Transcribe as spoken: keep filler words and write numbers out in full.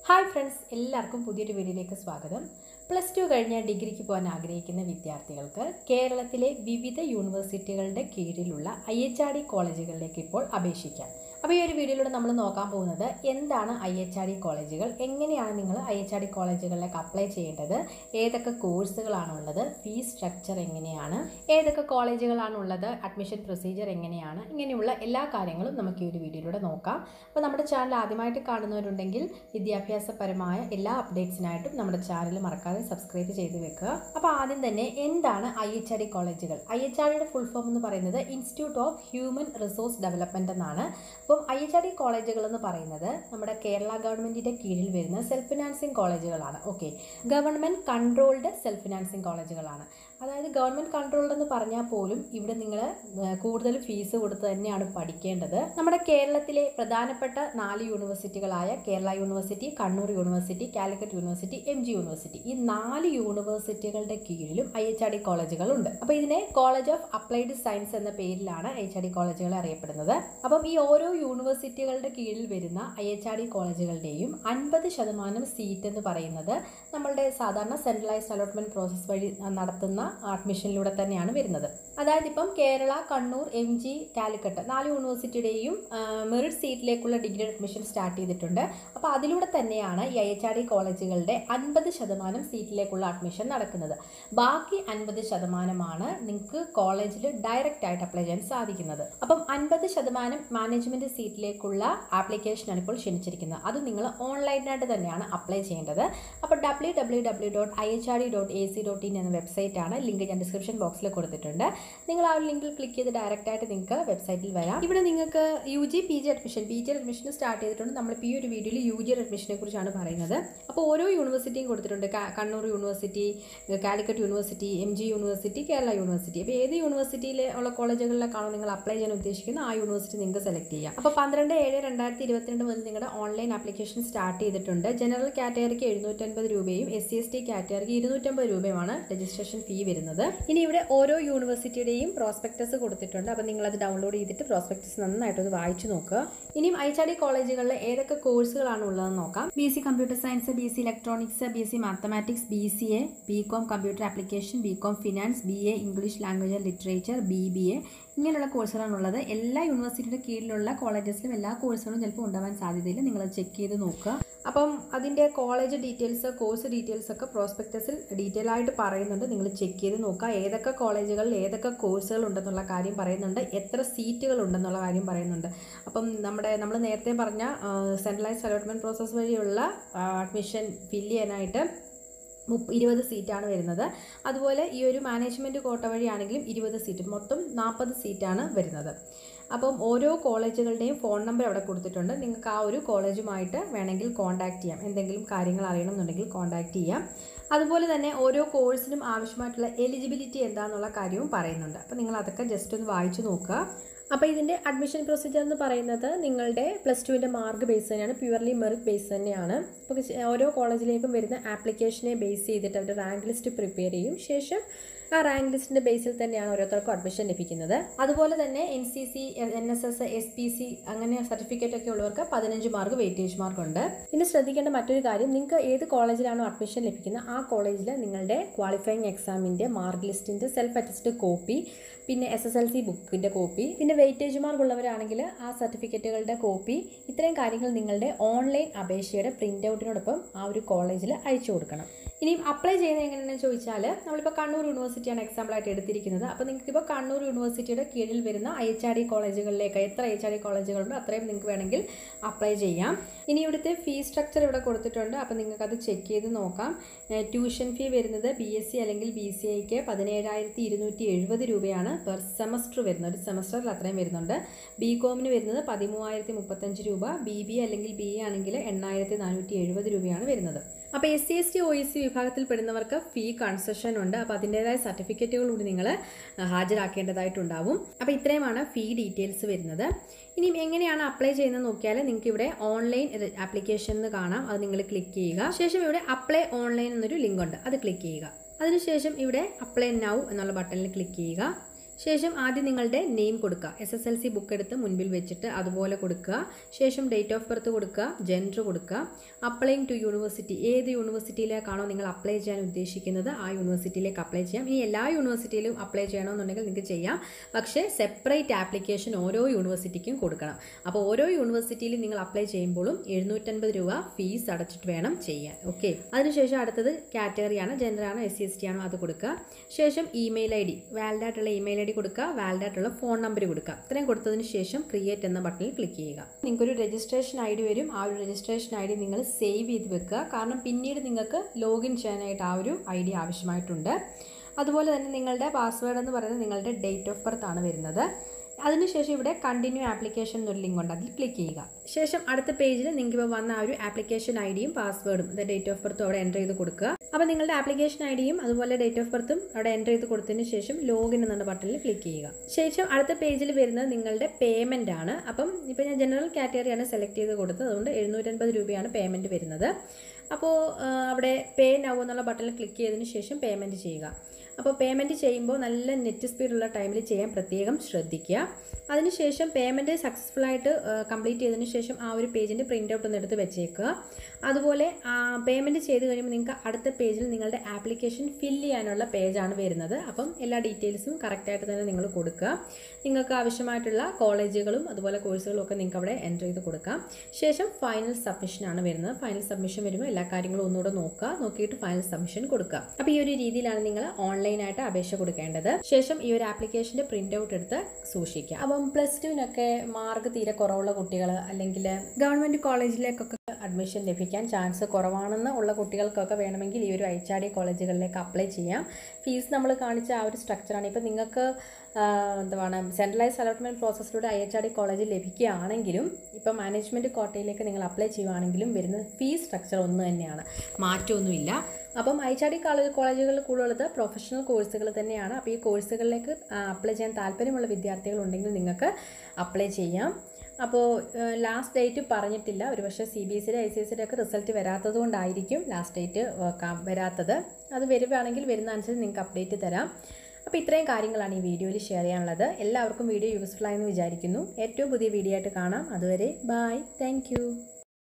Hi friends, എല്ലാവർക്കും പുതിയൊരു വീഡിയോയിലേക്ക് സ്വാഗതം. പ്ലസ് ടു കഴിഞ്ഞ ഡിഗ്രിക്ക് പോകാൻ ആഗ്രഹിക്കുന്ന വിദ്യാർത്ഥികൾക്ക് കേരളത്തിലെ വിവിധ യൂണിവേഴ്സിറ്റികളുടെ കീഴിലുള്ള ഐ എച്ച് ആർ ഡി കോളേജുകളിലേക്ക് ഇപ്പോൾ അപേക്ഷിക്കാം. അപ്പോൾ ഈ ഒരു വീഡിയോയിലൂടെ നമ്മൾ നോക്കാൻ പോകുന്നത് എന്താണ് ഐ എച്ച് ആർ ഡി കോളേജുകൾ, എങ്ങനെയാണ് നിങ്ങൾ ഐ എച്ച് ആർ ഡി കോളേജുകളിലേക്ക് അപ്ലൈ ചെയ്യേണ്ടത്, ഏതൊക്കെ കോഴ്സുകളാണുള്ളത്, ഫീസ് സ്ട്രക്ചർ എങ്ങനെയാണ്, ഏതൊക്കെ കോളേജുകളാണുള്ളത്, അഡ്മിഷൻ പ്രൊസീജിയർ എങ്ങനെയാണ്, ഇങ്ങനെയുള്ള എല്ലാ കാര്യങ്ങളും നമുക്ക് ഈ ഒരു വീഡിയോയിലൂടെ നോക്കാം. അപ്പോൾ നമ്മുടെ ചാനൽ ആദ്യമായിട്ട് കാണുന്നവരുണ്ടെങ്കിൽ വിദ്യാഭ്യാസപരമായ എല്ലാ അപ്ഡേറ്റ്സിനായിട്ടും നമ്മുടെ ചാനൽ മറക്കാതെ സബ്സ്ക്രൈബ് ചെയ്ത് വെക്കുക. അപ്പോൾ ആദ്യം തന്നെ എന്താണ് ഐ എച്ച് ആർ ഡി കോളേജുകൾ? ഐ എച്ച് ആർ ഡിയുടെ ഫുൾ ഫോം എന്ന് പറയുന്നത് institute of human resource development എന്നാണ്. അപ്പം ഐ എച്ച് ആർ ഡി കോളേജുകൾ എന്ന് പറയുന്നത് നമ്മുടെ കേരള ഗവൺമെൻറ്റിൻ്റെ കീഴിൽ വരുന്ന സെൽഫ് ഫിനാൻസിങ് കോളേജുകളാണ്. Okay, government controlled self financing കോളേജുകളാണ്. അതായത് ഗവൺമെൻറ് കൺട്രോൾഡ് എന്ന് പറഞ്ഞാൽ പോലും ഇവിടെ നിങ്ങൾ കൂടുതൽ ഫീസ് കൊടുത്ത് തന്നെയാണ് പഠിക്കേണ്ടത്. നമ്മുടെ കേരളത്തിലെ പ്രധാനപ്പെട്ട നാല് യൂണിവേഴ്സിറ്റികളായ Kerala university, Kannur university, Calicut university, M G university, ഈ നാല് യൂണിവേഴ്സിറ്റികളുടെ കീഴിലും ഐ എച്ച് ആർ ഡി കോളേജുകളുണ്ട്. അപ്പോൾ ഇതിനെ കോളേജ് ഓഫ് അപ്ലൈഡ് സയൻസ് എന്ന പേരിലാണ് ഐ എച്ച് ആർ ഡി കോളേജുകൾ അറിയപ്പെടുന്നത്. അപ്പം ഈ ഓരോ യൂണിവേഴ്സിറ്റികളുടെ കീഴിൽ വരുന്ന ഐ എച്ച് ആർ ഡി കോളേജുകളുടെയും അൻപത് ശതമാനം സീറ്റ് എന്ന് പറയുന്നത് നമ്മളുടെ സാധാരണ സെൻട്രലൈസ്ഡ് അലോട്ട്മെൻറ്റ് പ്രോസസ് വഴി നടത്തുന്ന അഡ്മിഷനിലൂടെ തന്നെയാണ് വരുന്നത്. അതായത് ഇപ്പം കേരള, കണ്ണൂർ, എം ജി, കാലിക്കറ്റ് നാല് യൂണിവേഴ്സിറ്റിയുടെയും മെറിറ്റ് സീറ്റിലേക്കുള്ള ഡിഗ്രി അഡ്മിഷൻ സ്റ്റാർട്ട് ചെയ്തിട്ടുണ്ട്. അപ്പോൾ അതിലൂടെ തന്നെയാണ് ഈ ഐ എച്ച് ആർ ഡി കോളേജുകളുടെ അൻപത് ശതമാനം സീറ്റിലേക്കുള്ള അഡ്മിഷൻ നടക്കുന്നത്. ബാക്കി അൻപത് ശതമാനമാണ് നിങ്ങൾക്ക് കോളേജിൽ ഡയറക്റ്റ് ആയിട്ട് അപ്ലൈ ചെയ്യാൻ സാധിക്കുന്നത്. അപ്പം അൻപത് ശതമാനം മാനേജ്മെൻറ്റ് സീറ്റിലേക്കുള്ള ആപ്ലിക്കേഷനാണ് ഇപ്പോൾ ക്ഷണിച്ചിരിക്കുന്നത്. അത് നിങ്ങൾ ഓൺലൈനായിട്ട് തന്നെയാണ് അപ്ലൈ ചെയ്യേണ്ടത്. അപ്പോൾ W W W dot I H R D dot A C dot in എന്ന വെബ്സൈറ്റാണ്. ലിങ്ക് ഞാൻ ഡിസ്ക്രിപ്ഷൻ ബോക്സിൽ കൊടുത്തിട്ടുണ്ട്. നിങ്ങൾ ആ ഒരു ലിങ്കിൽ ക്ലിക്ക് ചെയ്ത് ഡയറക്റ്റ് ആയിട്ട് നിങ്ങൾക്ക് വെബ്സൈറ്റിൽ വരാം. ഇവിടെ നിങ്ങൾക്ക് U G, P G admission, P G admission start ചെയ്തിട്ടുണ്ട്. നമ്മളിപ്പോൾ ഈ ഒരു വീഡിയോയിൽ യു ജി അഡ്മിഷനെ കുറിച്ചാണ് പറയുന്നത്. അപ്പോൾ ഓരോ യൂണിവേഴ്സിറ്റിയും കൊടുത്തിട്ടുണ്ട്. Kannur university, Calicut university, M G university, Kerala university. അപ്പോൾ ഏത് യൂണിവേഴ്സിറ്റിയിൽ ഉള്ള കോളേജുകളിലേക്കാണോ നിങ്ങൾ അപ്ലൈ ചെയ്യാൻ ഉദ്ദേശിക്കുന്നത് ആ യൂണിവേഴ്സിറ്റി നിങ്ങൾക്ക് സെലക്ട് ചെയ്യാം. അപ്പോൾ പന്ത്രണ്ട് ഏഴ് രണ്ടായിരത്തി ഇരുപത്തിരണ്ട് മുതൽ നിങ്ങളുടെ ഓൺലൈൻ ആപ്ലിക്കേഷൻ സ്റ്റാർട്ട് ചെയ്തിട്ടുണ്ട്. ജനറൽ കാറ്റഗറിക്ക് എഴുന്നൂറ്റൻപത് രൂപയും എസ് സി എസ് ടി കാറ്റഗറിക്ക് ഇരുന്നൂറ്റമ്പത് രൂപയുമാണ് രജിസ്ട്രേഷൻ ഫീ വരുന്നത്. ഇനി ഇവിടെ ഓരോ യൂണിവേഴ്സിറ്റിയുടെയും പ്രോസ്പെക്ടസ് കൊടുത്തിട്ടുണ്ട്. അപ്പോൾ നിങ്ങളത് ഡൗൺലോഡ് ചെയ്തിട്ട് പ്രോസ്പെക്ടസ് നന്നായിട്ടൊന്ന് വായിച്ചു നോക്കുക. ഇനിയും ഐ എച്ച് ആർ ഡി കോളേജുകളിൽ ഏതൊക്കെ കോഴ്സുകളാണ് ഉള്ളതെന്ന് നോക്കാം. B S C computer science, B S C electronics, B S C mathematics, B C A, B com computer application, B com finance, B A English language and literature, B B A, ഇങ്ങനെയുള്ള കോഴ്സുകളാണുള്ളത്. എല്ലാ യൂണിവേഴ്സിറ്റിയുടെ കീഴിലുള്ള കോളേജസിലും എല്ലാ കോഴ്സുകളും ചിലപ്പോൾ ഉണ്ടാവാൻ സാധ്യതയില്ല. നിങ്ങളത് ചെക്ക് ചെയ്ത് നോക്കുക. അപ്പം അതിൻ്റെ കോളേജ് ഡീറ്റെയിൽസ്, കോഴ്സ് ഡീറ്റെയിൽസ് ഒക്കെ പ്രോസ്പെക്ടസിൽ ഡീറ്റെയിൽ ആയിട്ട് പറയുന്നുണ്ട്. നിങ്ങൾ ചെക്ക് ചെയ്ത് നോക്കുക. ഏതൊക്കെ കോളേജുകളിൽ ഏതൊക്കെ കോഴ്സുകൾ ഉണ്ടെന്നുള്ള കാര്യം പറയുന്നുണ്ട്, എത്ര സീറ്റുകൾ ഉണ്ടെന്നുള്ള കാര്യം പറയുന്നുണ്ട്. അപ്പം നമ്മുടെ നമ്മൾ നേരത്തെ പറഞ്ഞ സെൻട്രലൈസ്ഡ് അലോട്ട്മെൻറ്റ് പ്രോസസ് വഴിയുള്ള അഡ്മിഷൻ ഫില്ല് ചെയ്യാനായിട്ട് മുപ്പ ഇരുപത് സീറ്റാണ് വരുന്നത്. അതുപോലെ ഈ ഒരു മാനേജ്മെൻറ്റ് കോട്ട വഴിയാണെങ്കിലും ഇരുപത് സീറ്റ്, മൊത്തം നാൽപ്പത് സീറ്റാണ് വരുന്നത്. അപ്പം ഓരോ കോളേജുകളുടെയും ഫോൺ നമ്പർ അവിടെ കൊടുത്തിട്ടുണ്ട്. നിങ്ങൾക്ക് ആ ഒരു കോളേജുമായിട്ട് വേണമെങ്കിൽ കോൺടാക്റ്റ് ചെയ്യാം. എന്തെങ്കിലും കാര്യങ്ങൾ അറിയണമെന്നുണ്ടെങ്കിൽ കോൺടാക്റ്റ് ചെയ്യാം. അതുപോലെ തന്നെ ഓരോ കോഴ്സിനും ആവശ്യമായിട്ടുള്ള എലിജിബിലിറ്റി എന്താണെന്നുള്ള കാര്യവും പറയുന്നുണ്ട്. അപ്പോൾ നിങ്ങൾ അതൊക്കെ ജസ്റ്റ് ഒന്ന് വായിച്ചു നോക്കുക. അപ്പോൾ ഇതിൻ്റെ അഡ്മിഷൻ പ്രൊസീജിയർ എന്ന് പറയുന്നത് നിങ്ങളുടെ പ്ലസ് ടുവിൻ്റെ മാർക്ക് ബേസ് തന്നെയാണ്, പ്യുവർലി മെറിറ്റ് ബേസ് തന്നെയാണ്. അപ്പോൾ ഓരോ കോളേജിലേക്കും വരുന്ന ആപ്ലിക്കേഷനെ ബേസ് ചെയ്തിട്ട് അവരുടെ റാങ്ക് ലിസ്റ്റ് പ്രിപ്പയർ ചെയ്യും. ശേഷം ആ റാങ്ക് ലിസ്റ്റിൻ്റെ ബേസിൽ തന്നെയാണ് ഓരോരുത്തർക്കും അഡ്മിഷൻ ലഭിക്കുന്നത്. അതുപോലെ തന്നെ N C C, N S S, S P C അങ്ങനെ സർട്ടിഫിക്കറ്റ് ഒക്കെ ഉള്ളവർക്ക് പതിനഞ്ച് മാർക്ക് വെയിറ്റേജ് മാർക്കുണ്ട്. പിന്നെ ശ്രദ്ധിക്കേണ്ട മറ്റൊരു കാര്യം, നിങ്ങൾക്ക് ഏത് കോളേജിലാണോ അഡ്മിഷൻ ലഭിക്കുന്നത് ആ കോളേജിൽ നിങ്ങളുടെ ക്വാളിഫയിങ് എക്സാമിൻ്റെ മാർക്ക് ലിസ്റ്റിൻ്റെ സെൽഫ് അറ്റസ്റ്റഡ് കോപ്പി, പിന്നെ S S L C book copy, പിന്നെ വെയിറ്റേജ് മാർക്ക് ഉള്ളവരാണെങ്കിൽ ആ സർട്ടിഫിക്കറ്റുകളുടെ കോപ്പി, ഇത്രയും കാര്യങ്ങൾ നിങ്ങളുടെ ഓൺലൈൻ അപേക്ഷയുടെ പ്രിൻ്റ് ഔട്ടിനോടൊപ്പം ആ ഒരു കോളേജിൽ അയച്ചു കൊടുക്കണം. ഇനിയും അപ്ലൈ ചെയ്യുന്നത് എങ്ങനെയാണെന്ന് ചോദിച്ചാൽ, നമ്മളിപ്പോൾ കണ്ണൂർ യൂണിവേഴ്സിറ്റിയാണ് എക്സാമ്പിളായിട്ട് എടുത്തിരിക്കുന്നത്. അപ്പോൾ നിങ്ങൾക്കിപ്പോൾ കണ്ണൂർ യൂണിവേഴ്സിറ്റിയുടെ കീഴിൽ വരുന്ന ഐ എച്ച് ആർ ഡി കോളേജുകളിലേക്ക് എത്ര ഐ എച്ച് ആർ ഡി കോളേജുകളുണ്ടോ അത്രയും നിങ്ങൾക്ക് വേണമെങ്കിൽ അപ്ലൈ ചെയ്യാം. ഇനി ഇവിടുത്തെ ഫീസ് സ്ട്രക്ചർ ഇവിടെ കൊടുത്തിട്ടുണ്ട്. അപ്പോൾ നിങ്ങൾക്കത് ചെക്ക് ചെയ്ത് നോക്കാം. ട്യൂഷൻ ഫീ വരുന്നത് ബി എസ് സി അല്ലെങ്കിൽ ബി സി ഐക്ക് പതിനേഴായിരത്തി ഇരുന്നൂറ്റി എഴുപത് രൂപയാണ് പെർ സെമസ്റ്റർ വരുന്നത്. ഒരു സെമസ്റ്ററിൽ അത്രയും വരുന്നുണ്ട്. ബി കോമിന് വരുന്നത് പതിമൂവായിരത്തി മുപ്പത്തഞ്ച് രൂപ, ബി ബി അല്ലെങ്കിൽ ബി എ ആണെങ്കിൽ എണ്ണായിരത്തി നാനൂറ്റി എഴുപത് രൂപയാണ് വരുന്നത്. അപ്പോൾ S C S T O E C വിഭാഗത്തിൽ പെടുന്നവർക്ക് ഫീ കൺസെഷൻ ഉണ്ട്. അപ്പോൾ അതിൻ്റേതായ സർട്ടിഫിക്കറ്റുകൾ കൂടി നിങ്ങൾ ഹാജരാക്കേണ്ടതായിട്ടുണ്ടാവും. അപ്പോൾ ഇത്രയുമാണ് ഫീ ഡീറ്റെയിൽസ് വരുന്നത്. ഇനിയും എങ്ങനെയാണ് അപ്ലൈ ചെയ്യുന്നത് നോക്കിയാൽ നിങ്ങൾക്ക് ഇവിടെ ഓൺലൈൻ ആപ്ലിക്കേഷൻ എന്ന് കാണാം. അത് നിങ്ങൾ ക്ലിക്ക് ചെയ്യുക. ശേഷം ഇവിടെ അപ്ലൈ ഓൺലൈൻ എന്നൊരു ലിങ്ക് ഉണ്ട്, അത് ക്ലിക്ക് ചെയ്യുക. അതിനുശേഷം ഇവിടെ അപ്ലൈ നൗ എന്നുള്ള ബട്ടണിൽ ക്ലിക്ക് ചെയ്യുക. ശേഷം ആദ്യം നിങ്ങളുടെ നെയിം കൊടുക്കുക. S S L C book എടുത്ത് മുൻപിൽ വെച്ചിട്ട് അതുപോലെ കൊടുക്കുക. ശേഷം ഡേറ്റ് ഓഫ് ബർത്ത് കൊടുക്കുക, ജെൻഡർ കൊടുക്കുക, അപ്ലൈയിങ് ടു യൂണിവേഴ്സിറ്റി, ഏത് യൂണിവേഴ്സിറ്റിയിലേക്കാണോ നിങ്ങൾ അപ്ലൈ ചെയ്യാൻ ഉദ്ദേശിക്കുന്നത് ആ യൂണിവേഴ്സിറ്റിയിലേക്ക് അപ്ലൈ ചെയ്യാം. ഇനി എല്ലാ യൂണിവേഴ്സിറ്റിയിലും അപ്ലൈ ചെയ്യണമെന്നുണ്ടെങ്കിൽ നിങ്ങൾക്ക് ചെയ്യാം, പക്ഷേ സെപ്പറേറ്റ് ആപ്ലിക്കേഷൻ ഓരോ യൂണിവേഴ്സിറ്റിക്കും കൊടുക്കണം. അപ്പോൾ ഓരോ യൂണിവേഴ്സിറ്റിയിലും നിങ്ങൾ അപ്ലൈ ചെയ്യുമ്പോഴും എഴുന്നൂറ്റൻപത് രൂപ ഫീസ് അടച്ചിട്ട് വേണം ചെയ്യാൻ. ഓക്കെ, അതിനുശേഷം അടുത്തത് കാറ്റഗറിയാണ്, ജെൻഡറാണോ എസ് സി എസ് ടി ആണോ അത് കൊടുക്കുക. ശേഷം ഇമെയിൽ ഐ ഡി, വാലിഡ് ആയിട്ടുള്ള ഇമെയിൽ ഐ ഡി കൊടുക്കുക, വാലിഡ് ആയിട്ടുള്ള ഫോൺ നമ്പർ കൊടുക്കുക. ഇത്രയും കൊടുത്തതിന് ശേഷം ക്രിയേറ്റ് എന്ന ബട്ടണിൽ ക്ലിക്ക് ചെയ്യുക. നിങ്ങൾക്കൊരു രജിസ്ട്രേഷൻ ഐ ഡി വരും. ആ ഒരു രജിസ്ട്രേഷൻ ഐ ഡി നിങ്ങൾ സേവ് ചെയ്ത് വെക്കുക, കാരണം പിന്നീട് നിങ്ങൾക്ക് ലോഗിൻ ചെയ്യാനായിട്ട് ആ ഒരു ഐ ഡി ആവശ്യമായിട്ടുണ്ട്. അതുപോലെ തന്നെ നിങ്ങളുടെ പാസ്വേഡ് എന്ന് പറയുന്നത് നിങ്ങളുടെ ഡേറ്റ് ഓഫ് ബർത്ത് ആണ് വരുന്നത്. അതിനുശേഷം ഇവിടെ കണ്ടിന്യൂ ആപ്ലിക്കേഷൻ എന്നൊരു ലിങ്ക് ഉണ്ട്, അതിൽ ക്ലിക്ക് ചെയ്യുക. ശേഷം അടുത്ത പേജിൽ നിങ്ങൾക്ക് ഇപ്പോൾ വന്ന ആ ഒരു ആപ്ലിക്കേഷൻ ഐ ഡിയും പാസ്വേഡും ഡേറ്റ് ഓഫ് ബർത്തും അവിടെ എൻ്റർ ചെയ്ത് കൊടുക്കുക. അപ്പോൾ നിങ്ങളുടെ ആപ്ലിക്കേഷൻ ഐ ഡിയും അതുപോലെ ഡേറ്റ് ഓഫ് ബർത്തും അവിടെ എൻ്റർ ചെയ്ത് കൊടുത്തതിന് ശേഷം ലോഗിൻ എന്നുള്ള ബട്ടണിൽ ക്ലിക്ക് ചെയ്യുക. ശേഷം അടുത്ത പേജിൽ വരുന്നത് നിങ്ങളുടെ പേയ്മെൻ്റ് ആണ്. അപ്പം ഇപ്പോൾ ഞാൻ ജനറൽ കാറ്റഗറിയാണ് സെലക്ട് ചെയ്ത് കൊടുത്തത്, അതുകൊണ്ട് എഴുന്നൂറ്റൻപത് രൂപയാണ് പേയ്മെൻറ്റ് വരുന്നത്. അപ്പോൾ അവിടെ പേ നൗ എന്നുള്ള ബട്ടണിൽ ക്ലിക്ക് ചെയ്തതിന് ശേഷം പേയ്മെൻറ്റ് ചെയ്യുക. അപ്പോൾ പേയ്മെൻറ്റ് ചെയ്യുമ്പോൾ നല്ല നെറ്റ് സ്പീഡുള്ള ടൈമിൽ ചെയ്യാൻ പ്രത്യേകം ശ്രദ്ധിക്കുക. അതിനുശേഷം പേയ്മെൻറ്റ് സക്സസ്ഫുൾ ആയിട്ട് കംപ്ലീറ്റ് ചെയ്തതിന് ശേഷം ആ ഒരു പേജിൻ്റെ പ്രിൻ്റ് ഔട്ട് ഒന്ന് എടുത്ത് വെച്ചേക്കുക. അതുപോലെ പേയ്മെൻറ്റ് ചെയ്ത് കഴിയുമ്പോൾ നിങ്ങൾക്ക് അടുത്ത പേജിൽ നിങ്ങളുടെ ആപ്ലിക്കേഷൻ ഫില്ല് ചെയ്യാനുള്ള പേജാണ് വരുന്നത്. അപ്പം എല്ലാ ഡീറ്റെയിൽസും കറക്റ്റായിട്ട് തന്നെ നിങ്ങൾ കൊടുക്കുക. നിങ്ങൾക്ക് ആവശ്യമായിട്ടുള്ള കോളേജുകളും അതുപോലെ കോഴ്സുകളും ഒക്കെ നിങ്ങൾക്ക് അവിടെ എൻ്റർ ചെയ്ത് കൊടുക്കാം. ശേഷം ഫൈനൽ സബ്മിഷനാണ് വരുന്നത്. ഫൈനൽ സബ്മിഷൻ വരുമ്പോൾ എല്ലാ കാര്യങ്ങളും ഒന്നുകൂടെ നോക്കുക, നോക്കിയിട്ട് ഫൈനൽ സബ്മിഷൻ കൊടുക്കുക. അപ്പോൾ ഈ ഒരു രീതിയിലാണ് നിങ്ങൾ ഓൺലൈനായിട്ട് അപേക്ഷ കൊടുക്കേണ്ടത്. ശേഷം ഈ ഒരു ആപ്ലിക്കേഷൻ്റെ പ്രിൻ്റ് ഔട്ട് എടുത്ത് സൂക്ഷിക്കുക. അപ്പം പ്ലസ് ടുവിനൊക്കെ മാർക്ക് തീരെ കുറവുള്ള കുട്ടികൾ അല്ലെങ്കിൽ ഗവൺമെൻറ് കോളേജിലേക്കൊക്കെ അഡ്മിഷൻ ലഭിക്കാൻ ചാൻസ് കുറവാണെന്ന് ഉള്ള കുട്ടികൾക്കൊക്കെ വേണമെങ്കിൽ ഈ ഒരു എച്ച് ആർ ഡി കോളേജുകളിലേക്ക് അപ്ലൈ ചെയ്യാം. ഫീസ് നമ്മൾ കാണിച്ച ആ ഒരു സ്ട്രക്ചറാണ്. ഇപ്പം നിങ്ങൾക്ക് എന്താണ് സെൻട്രലൈസ് അലോട്ട്മെൻറ്റ് പ്രോസസ്സിലൂടെ ഐ എച്ച് ആർ ഡി കോളേജിൽ ലഭിക്കുകയാണെങ്കിലും ഇപ്പം മാനേജ്മെൻറ്റ് കോട്ടയിലേക്ക് നിങ്ങൾ അപ്ലൈ ചെയ്യുകയാണെങ്കിലും വരുന്ന ഫീസ് സ്ട്രക്ചർ ഒന്ന് തന്നെയാണ്, മാറ്റമൊന്നുമില്ല. അപ്പം എച്ച് ആർ ഡി കോളേജ് കോളേജുകളിൽ കൂടുതലുള്ളത് പ്രൊഫഷണൽ കോഴ്സുകൾ തന്നെയാണ്. അപ്പോൾ ഈ കോഴ്സുകളിലേക്ക് അപ്ലൈ ചെയ്യാൻ താല്പര്യമുള്ള വിദ്യാർത്ഥികളുണ്ടെങ്കിൽ നിങ്ങൾക്ക് അപ്ലൈ ചെയ്യാം. അപ്പോൾ ലാസ്റ്റ് ഡേറ്റ് പറഞ്ഞിട്ടില്ല, ഒരുപക്ഷെ സി ബി എസ് സിയുടെ ഐ സി എസ് സിയുടെ ഒക്കെ റിസൾട്ട് വരാത്തത് കൊണ്ടായിരിക്കും ലാസ്റ്റ് ഡേറ്റ് വരാത്തത്. അത് വരുവാണെങ്കിൽ വരുന്ന അനുസരിച്ച് നിങ്ങൾക്ക് അപ്ഡേറ്റ് തരാം. അപ്പോൾ ഇത്രയും കാര്യങ്ങളാണ് ഈ വീഡിയോയിൽ ഷെയർ ചെയ്യാനുള്ളത്. എല്ലാവർക്കും വീഡിയോ യൂസ്ഫുൾ ആയെന്ന് വിചാരിക്കുന്നു. ഏറ്റവും പുതിയ വീഡിയോ ആയിട്ട് കാണാം. അതുവരെ ബൈ, താങ്ക് യു.